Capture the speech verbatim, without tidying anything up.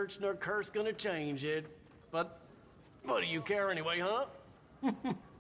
search nor curse gonna change it. But what do you care anyway, huh?